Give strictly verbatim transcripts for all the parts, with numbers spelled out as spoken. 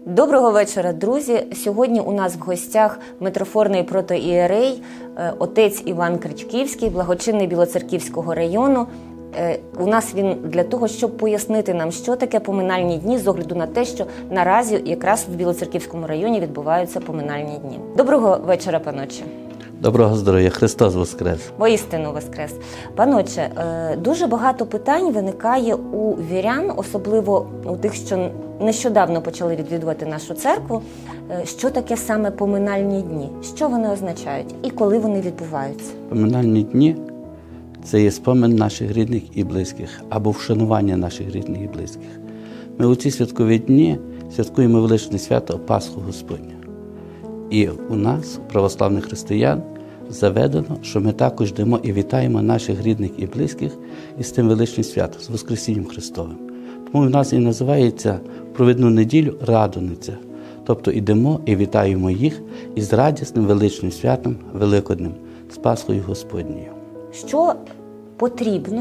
Доброго вечора, друзі! Сьогодні у нас в гостях митрофорний протоієрей, отець Іван Кричківський, благочинний Білоцерківського району. У нас він для того, щоб пояснити нам, що таке поминальні дні, з огляду на те, що наразі якраз в Білоцерківському районі відбуваються поминальні дні. Доброго вечора, паноче! Доброго здоров'я, Христос Воскрес! Воістину Воскрес! Паноче, дуже багато питань виникає у вірян, особливо у тих, що нещодавно почали відвідувати нашу церкву. Що таке саме поминальні дні? Що вони означають і коли вони відбуваються? Поминальні дні – це є спомин наших рідних і близьких, або вшанування наших рідних і близьких. Ми у ці святкові дні святкуємо величне свято Пасху Господню. І у нас, православних християн, заведено, що ми також йдемо і вітаємо наших рідних і близьких із тим величним святом, з Воскресінням Христовим. Тому в нас і називається провідну неділю Радониця. Тобто йдемо і вітаємо їх із радісним величним святом Великоднем, з Пасхою Господньою. Що потрібно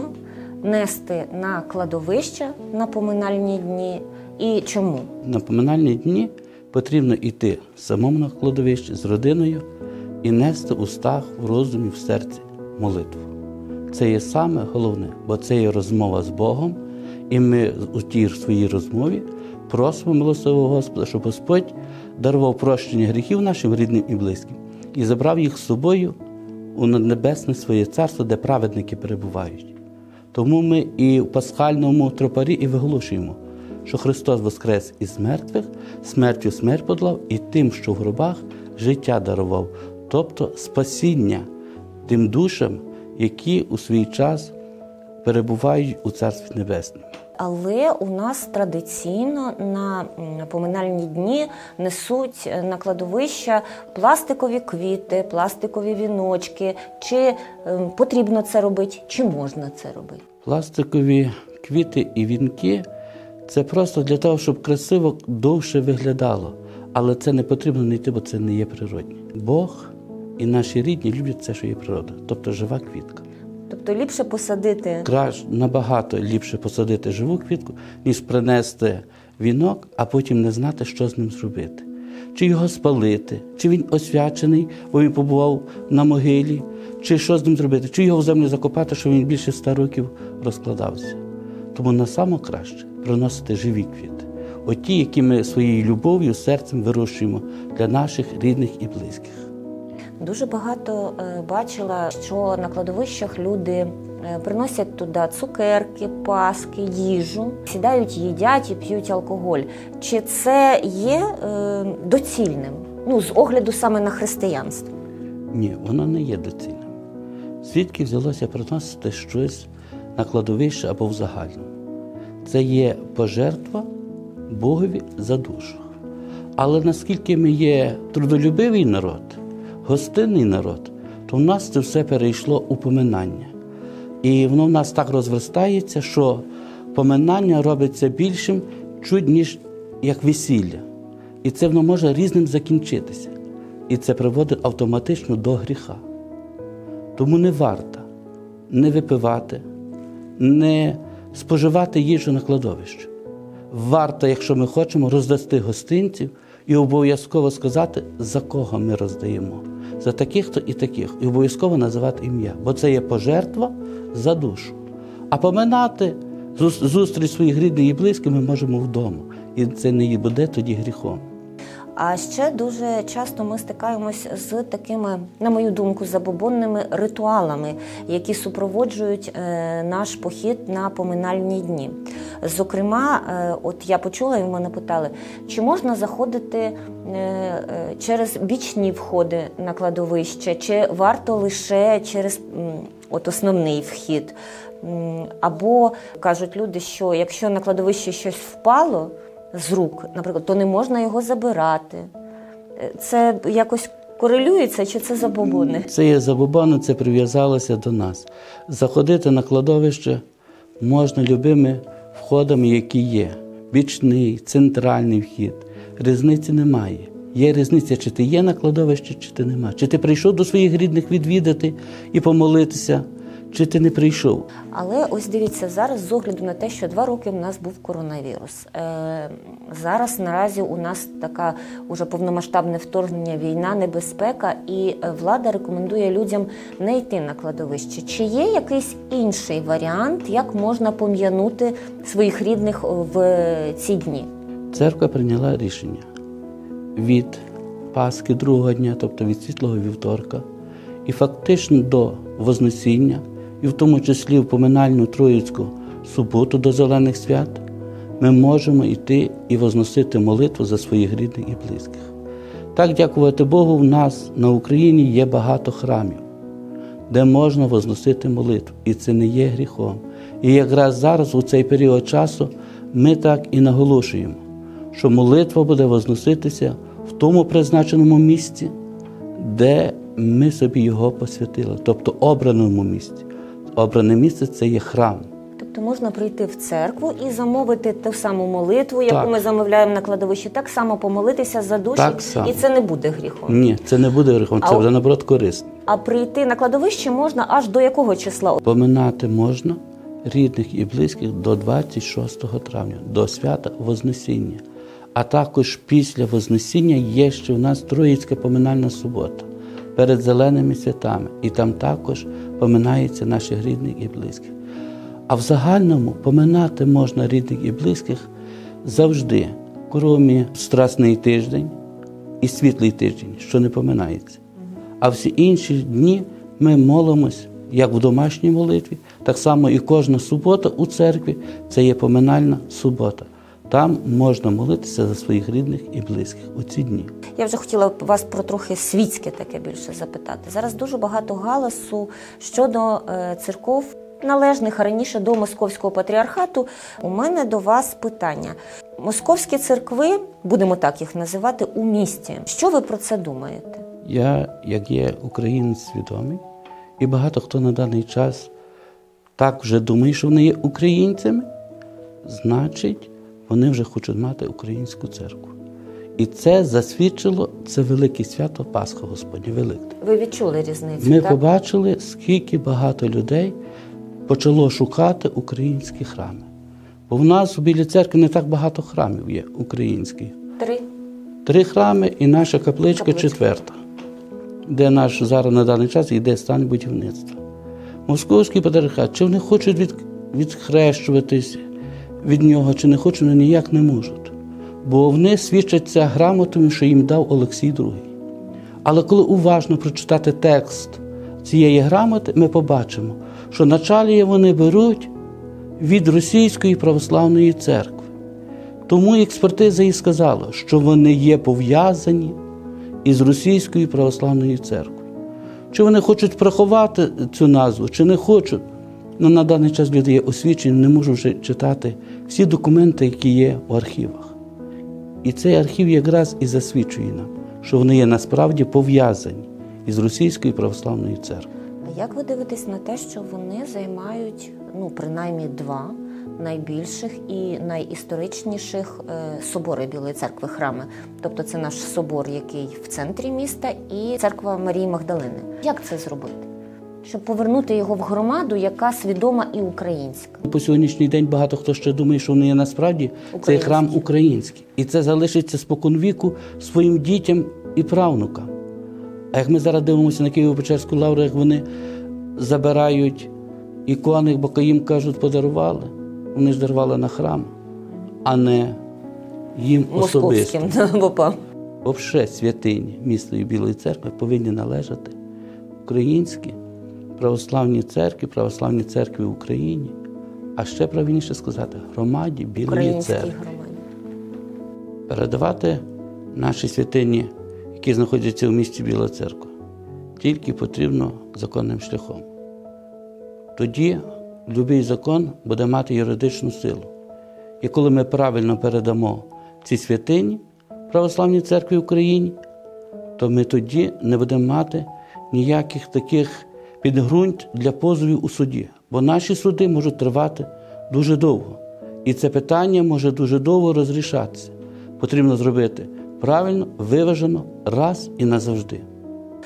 нести на кладовище на поминальні дні і чому? На поминальні дні потрібно йти самому на кладовище з родиною і нести в устах, в розумі, в серці молитву. Це є саме головне, бо це є розмова з Богом, і ми у тій своїй розмові просимо милостивого Господа, щоб Господь дарував прощення гріхів нашим рідним і близьким і забрав їх з собою у небесне своє царство, де праведники перебувають. Тому ми і в пасхальному тропарі і виголошуємо, що Христос воскрес із мертвих, смертю смерть подолав і тим, що в гробах, життя дарував, тобто спасіння тим душам, які у свій час перебувають у Царстві Небесному. Але у нас традиційно на поминальні дні несуть на кладовища пластикові квіти, пластикові віночки. Чи е, потрібно це робити, чи можна це робити? Пластикові квіти і вінки – це просто для того, щоб красиво довше виглядало. Але це не потрібно не йти, бо це не є природне. Бог і наші рідні люблять це, що є природа, тобто жива квітка. Тобто ліпше посадити... Краще, набагато ліпше посадити живу квітку, ніж принести вінок, а потім не знати, що з ним зробити. Чи його спалити, чи він освячений, бо він побував на могилі, чи що з ним зробити, чи його в землю закопати, щоб він більше ста років розкладався. Тому насамо краще приносити живі квіти. Оті, які ми своєю любов'ю, серцем вирощуємо для наших рідних і близьких. Дуже багато е, бачила, що на кладовищах люди е, приносять туди цукерки, паски, їжу, сідають, їдять і п'ють алкоголь. Чи це є е, доцільним? Ну, з огляду саме на християнство. Ні, воно не є доцільним. Звідки взялося приносити щось на кладовище або в загальному? Це є пожертва Богові за душу. Але наскільки ми є трудолюбивий народ, гостинний народ, то в нас це все перейшло у поминання. І воно в нас так розростається, що поминання робиться більшим чуть, ніж як весілля. І це воно може різним закінчитися. І це приводить автоматично до гріха. Тому не варто не випивати, не споживати їжу на кладовищі. Варто, якщо ми хочемо, роздасти гостинців і обов'язково сказати, за кого ми роздаємо. За таких-то і таких. І обов'язково називати ім'я. Бо це є пожертва за душу. А поминати зустріч своїх рідних і близьких ми можемо вдома. І це не буде тоді гріхом. А ще дуже часто ми стикаємось з такими, на мою думку, забобонними ритуалами, які супроводжують е, наш похід на поминальні дні. Зокрема, е, от я почула, і в мене питали, чи можна заходити е, е, через бічні входи на кладовище, чи варто лише через м, от основний вхід. М, або кажуть люди, що якщо на кладовищі щось впало з рук, наприклад, то не можна його забирати. Це якось корелюється, чи це забобони? Це є забобони, це прив'язалося до нас. Заходити на кладовище можна любими входами, які є. Бічний, центральний вхід. Різниці немає. Є різниця, чи ти є на кладовищі, чи ти нема. Чи ти прийшов до своїх рідних відвідати і помолитися, чи ти не прийшов. Але ось дивіться, зараз з огляду на те, що два роки в нас був коронавірус. Е, зараз наразі у нас така уже повномасштабне вторгнення, війна, небезпека, і влада рекомендує людям не йти на кладовище. Чи є якийсь інший варіант, як можна пом'янути своїх рідних в ці дні? Церква прийняла рішення від Пасхи другого дня, тобто від Світлого Вівторка, і фактично до Вознесіння, і в тому числі в поминальну Троїцьку суботу до Зелених свят, ми можемо йти і возносити молитву за своїх рідних і близьких. Так, дякувати Богу, в нас на Україні є багато храмів, де можна возносити молитву, і це не є гріхом. І якраз зараз, у цей період часу, ми так і наголошуємо, що молитва буде возноситися в тому призначеному місці, де ми собі його посвятили, тобто обраному місці. Обране місце – це є храм. Тобто можна прийти в церкву і замовити ту саму молитву, яку Так. ми замовляємо на кладовищі, так само помолитися за душі, Так само. і це не буде гріхом. Ні, це не буде гріхом, це А- буде, наоборот, корисно. А прийти на кладовище можна аж до якого числа? Поминати можна рідних і близьких до двадцять шостого травня, до свята Вознесіння. А також після Вознесіння є ще у нас Троїцька поминальна субота перед Зеленими святами. І там також поминається наших рідних і близьких. А в загальному поминати можна рідних і близьких завжди, крім Страсний тиждень і Світлий тиждень, що не поминається. А всі інші дні ми молимось, як в домашній молитві, так само і кожна субота у церкві – це є поминальна субота. Там можна молитися за своїх рідних і близьких у ці дні. Я вже хотіла вас про трохи світське таке більше запитати. Зараз дуже багато галасу щодо е, церков, належних раніше до Московського патріархату. У мене до вас питання. Московські церкви, будемо так їх називати, у місті. Що ви про це думаєте? Я, як є українець свідомий, і багато хто на даний час так вже думає, що вони є українцями, значить, вони вже хочуть мати українську церкву. І це засвідчило, це велике свято Пасха Господня, Великдень. Ви відчули різницю, Ми так? побачили, скільки багато людей почало шукати українські храми. Бо в нас у Білій церкві не так багато храмів є українських. Три. Три храми і наша капличка, Капличка. четверта, де наш зараз на даний час йде стан будівництва. Московський патріархат, чи вони хочуть від, відхрещуватись від нього, чи не хочуть, вони ніяк не можуть. Бо вони свідчаться грамотами, що їм дав Олексій другий. Але коли уважно прочитати текст цієї грамоти, ми побачимо, що началі вони беруть від Російської православної церкви. Тому експертиза і сказала, що вони є пов'язані із Російською православною церквою. Чи вони хочуть приховати цю назву, чи не хочуть. Ну, на даний час люди є освічені, не можуть вже читати всі документи, які є у архівах. І цей архів якраз і засвідчує нам, що вони є насправді пов'язані із Російською православною церквою. А як ви дивитесь на те, що вони займають, ну, принаймні два найбільших і найісторичніших е, собори Білої церкви, храми? Тобто це наш собор, який в центрі міста, і церква Марії Магдалини. Як це зробити? Щоб повернути його в громаду, яка свідома і українська. По сьогоднішній день багато хто ще думає, що вони є насправді цей храм український. І це залишиться споконвіку своїм дітям і правнукам. А як ми зараз дивимося на Києво-Печерську лавру, як вони забирають ікони, бо їм, кажуть, подарували. Вони ж дарували на храм, а не їм особисто. Московським, бопа. Взагалі святині міста і Білої церкви повинні належати українські православні церкви, православні церкви в Україні, а ще правильніше сказати, громаді Білої Українській церкви. громаді. Передавати наші святині, які знаходяться в місті Біла Церква, тільки потрібно законним шляхом. Тоді будь-який закон буде мати юридичну силу. І коли ми правильно передамо ці святині православній церкві в Україні, то ми тоді не будемо мати ніяких таких підґрунт для позовів у суді. Бо наші суди можуть тривати дуже довго. І це питання може дуже довго розрішатися. Потрібно зробити правильно, виважено, раз і назавжди.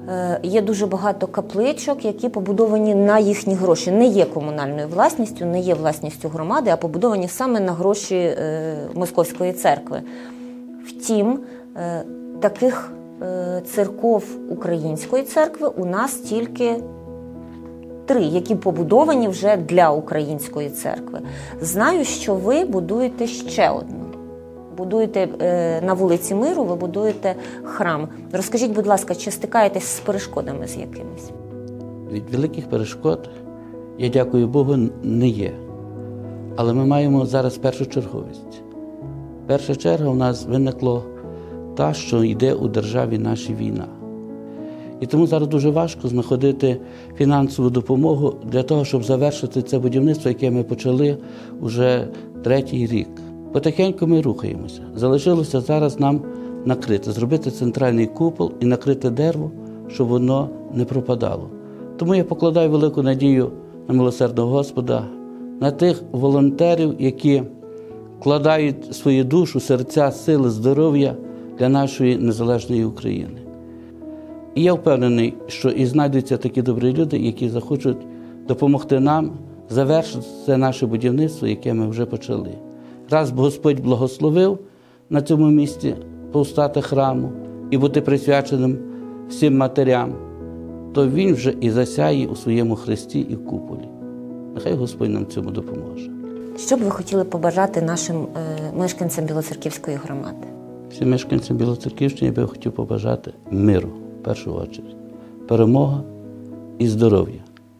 Е, Є дуже багато капличок, які побудовані на їхні гроші. Не є комунальною власністю, не є власністю громади, а побудовані саме на гроші е, Московської церкви. Втім, е, таких е, церков Української церкви у нас тільки три, які побудовані вже для Української церкви. Знаю, що ви будуєте ще одну. Будуєте е, на вулиці Миру, ви будуєте храм. Розкажіть, будь ласка, чи стикаєтесь з перешкодами з якимись? Від великих перешкод, я дякую Богу, не є. Але ми маємо зараз першочерговість. Перша черга у нас виникло та, що йде у державі нашій війна. І тому зараз дуже важко знаходити фінансову допомогу для того, щоб завершити це будівництво, яке ми почали вже третій рік. Потихеньку ми рухаємося. Залишилося зараз нам накрити, зробити центральний купол і накрити дерево, щоб воно не пропадало. Тому я покладаю велику надію на милосердного Господа, на тих волонтерів, які вкладають свою душу, серця, сили, здоров'я для нашої незалежної України. І я впевнений, що і знайдуться такі добрі люди, які захочуть допомогти нам завершити це наше будівництво, яке ми вже почали. Раз Господь благословив на цьому місці повстати храму і бути присвяченим всім матерям, то Він вже і засяє у своєму хресті і куполі. Нехай Господь нам цьому допоможе. Що б ви хотіли побажати нашим е, мешканцям Білоцерківської громади? Всім мешканцям Білоцерківщини я би хотів побажати миру, в першу чергу, перемога і здоров'я.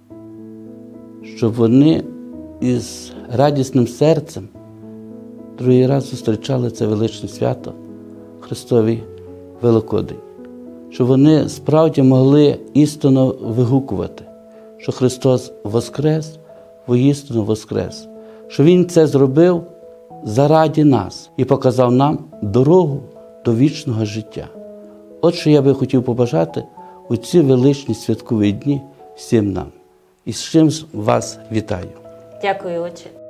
Щоб вони із радісним серцем другий раз зустрічали це величне свято Христовий Великодень. Щоб вони справді могли істинно вигукувати, що Христос воскрес, воістину воскрес. Що Він це зробив заради нас і показав нам дорогу до вічного життя. От що я би хотів побажати у ці величні святкові дні всім нам. І з чим вас вітаю. Дякую, отче.